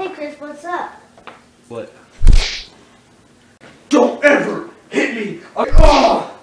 Hey Chris, what's up? What? Don't ever hit me! Oh!